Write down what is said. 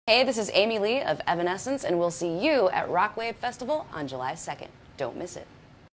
Hey, this is Amy Lee of Evanescence, and we'll see you at Rockwave Festival on July 2nd. Don't miss it.